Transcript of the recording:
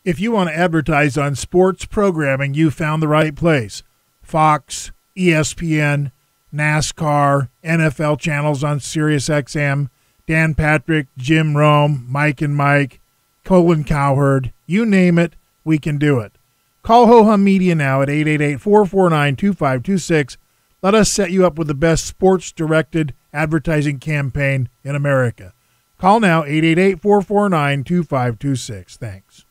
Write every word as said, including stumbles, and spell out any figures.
If you want to advertise on sports programming, you found the right place. Fox, E S P N, NASCAR, N F L channels on Sirius X M, Dan Patrick, Jim Rome, Mike and Mike, Colin Cowherd, you name it, we can do it. Call Ho-Hum Media now at eight eight eight, four four nine, two five two six. Let us set you up with the best sports-directed advertising campaign in America. Call now, eight eight eight, four four nine, two five two six. Thanks.